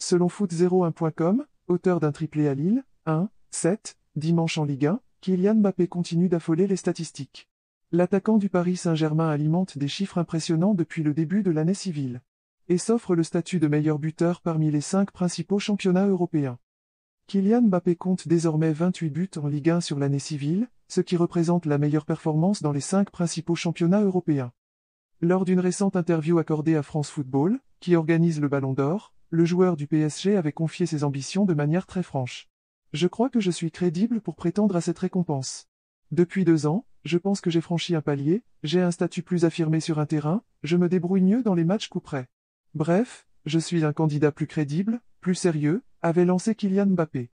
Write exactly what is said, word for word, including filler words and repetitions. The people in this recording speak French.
Selon foot zéro un point com, auteur d'un triplé à Lille, un, sept, dimanche en Ligue un, Kylian Mbappé continue d'affoler les statistiques. L'attaquant du Paris Saint-Germain alimente des chiffres impressionnants depuis le début de l'année civile. Et s'offre le statut de meilleur buteur parmi les cinq principaux championnats européens. Kylian Mbappé compte désormais vingt-huit buts en Ligue un sur l'année civile, ce qui représente la meilleure performance dans les cinq principaux championnats européens. Lors d'une récente interview accordée à France Football, qui organise le Ballon d'Or, le joueur du P S G avait confié ses ambitions de manière très franche. Je crois que je suis crédible pour prétendre à cette récompense. Depuis deux ans, je pense que j'ai franchi un palier, j'ai un statut plus affirmé sur un terrain, je me débrouille mieux dans les matchs coup près. Bref, je suis un candidat plus crédible, plus sérieux, avait lancé Kylian Mbappé.